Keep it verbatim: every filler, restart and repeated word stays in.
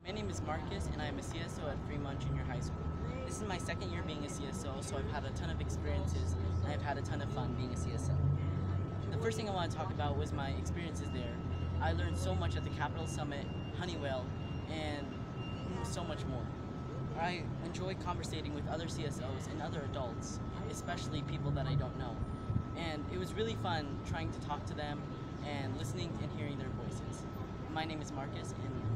My name is Marcus and I am a C S O at Fremont Junior High School. This is my second year being a C S O, so I've had a ton of experiences and I've had a ton of fun being a C S O. The first thing I want to talk about was my experiences there. I learned so much at the Capital Summit, Honeywell, and so much more. I enjoy conversating with other C S Os and other adults, especially people that I don't know. And it was really fun trying to talk to them and listening and hearing their voices. My name is Marcus, and